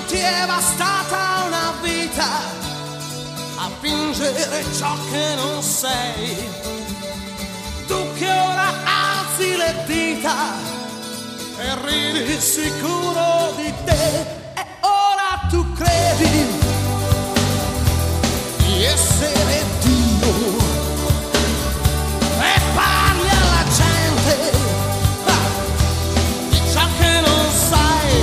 ti è bastata una vita a fingere ciò che non sei. Tu che ora alzi le dita e ridi sicuro di te, e ora tu credi di essere Dio e parli alla gente di ciò che non sai.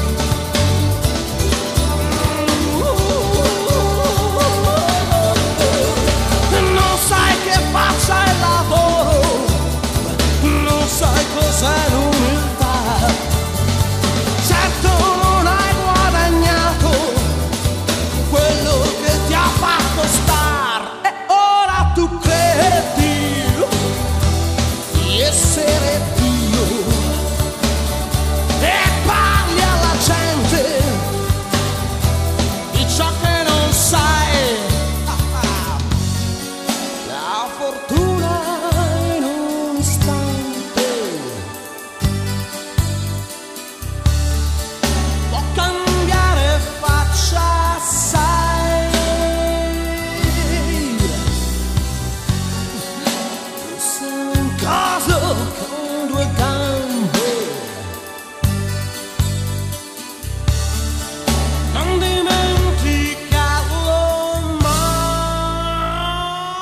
Non sai che faccia il lavoro, non sai cos'è l'umiltà. Certo non hai guadagnato quello che ti ha fatto star, e ora tu credi di essere Dio e parli alla gente di ciò che non sai. La fortuna in un istante può cambiare faccia, sai. Tu sei un caso con due gambe, non dimenticarlo mai.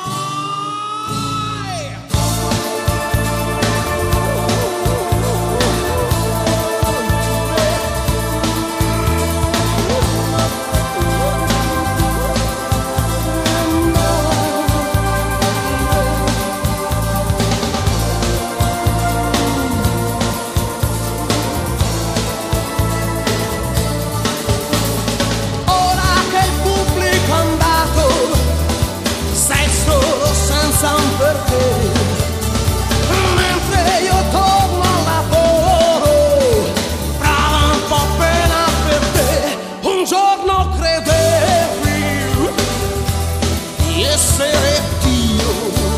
Ora che il pubblico è andato, sei solo senza un perché, mentre io torno al lavoro, brava un po' pena per te. Un giorno credevi di essere Dio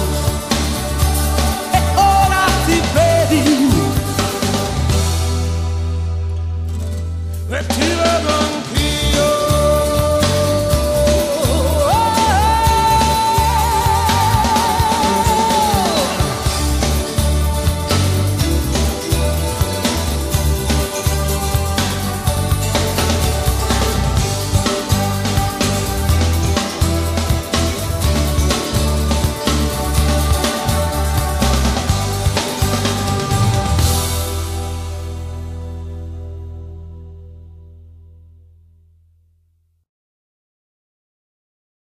e ora ti vedi e ti vedo